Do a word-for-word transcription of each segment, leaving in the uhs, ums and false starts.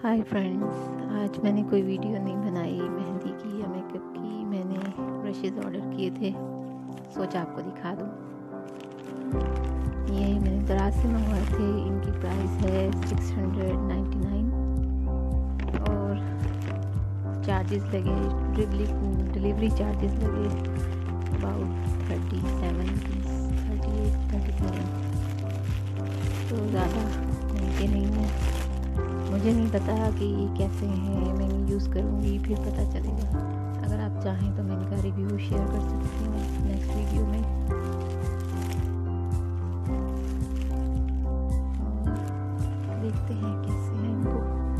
Hi friends, आज मैंने कोई वीडियो नहीं बनाई मेहंदी की या मेकअप की। मैंने ब्रशेज़ ऑर्डर किए थे, सोचा आपको दिखा दूँ। ये मैंने दराज से मंगवाए थे। इनकी प्राइस है सिक्स हंड्रेड नाइन्टी नाइन और चार्जेस लगे, डिलीवरी चार्जेस लगे about thirty seven thirty eight thirty seven तो ज़्यादा महंगे नहीं है। मुझे नहीं पता कि ये कैसे हैं, मैं यूज़ करूँगी फिर पता चलेगा। अगर आप चाहें तो मैं इनका रिव्यू शेयर कर सकती हूँ नेक्स्ट वीडियो में। और देखते हैं कैसे हैं। इनको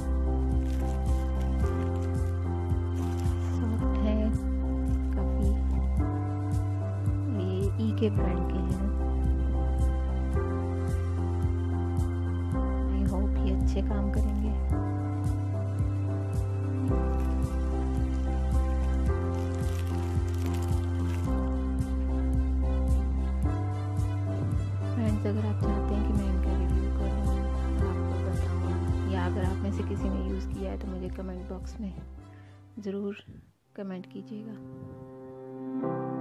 सॉफ्ट है काफ़ी। ये ई के ब्रांड के हैं। आई होप ये अच्छे काम करेंगे। फ्रेंड्स, अगर आप चाहते हैं कि मैं इनका रिव्यू करूँ और आपको बताऊँ, या अगर आप में से किसी ने यूज़ किया है तो मुझे कमेंट बॉक्स में ज़रूर कमेंट कीजिएगा।